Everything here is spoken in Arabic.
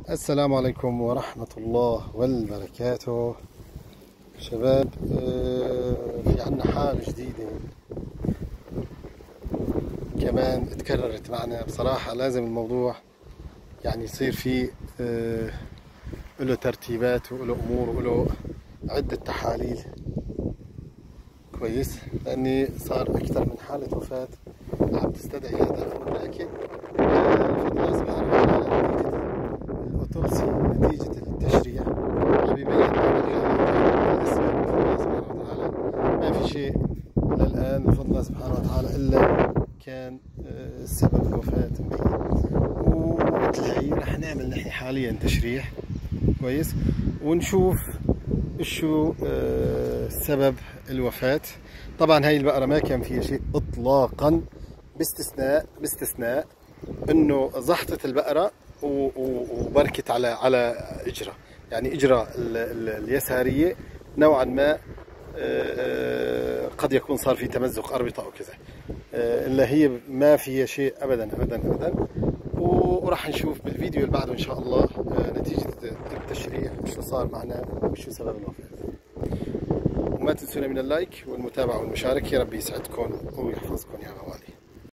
السلام عليكم ورحمة الله وبركاته شباب. في عنا حالة جديدة كمان اتكررت معنا. بصراحة لازم الموضوع يعني يصير فيه له ترتيبات وله أمور وله عدة تحاليل كويس، لأني صار أكثر من حالة وفاة عم تستدعي هذا الأمر. لكن الله سبحانه وتعالى الأوتوبسي نتيجة التشريح عم يبين الأسباب بفضل الله سبحانه وتعالى. ما في شيء للآن بفضل الله سبحانه وتعالى إلا كان سبب الوفاة مبين. ومثل هي رح نعمل نحن حاليا تشريح كويس ونشوف شو سبب الوفاة. طبعا هاي البقرة ما كان فيها شيء إطلاقا، باستثناء انه زحطت البقرة وبركت على اجرة، يعني اجرة اليسارية نوعا ما قد يكون صار في تمزق اربطة او كذا، الا هي ما فيها شيء ابدا ابدا ابدا. وراح نشوف بالفيديو اللي بعده ان شاء الله نتيجة التشريح شو صار معنا وشو سبب الوفاة. وما تنسونا من اللايك والمتابعة والمشاركة. يا رب يسعدكم ويحفظكم يا رب.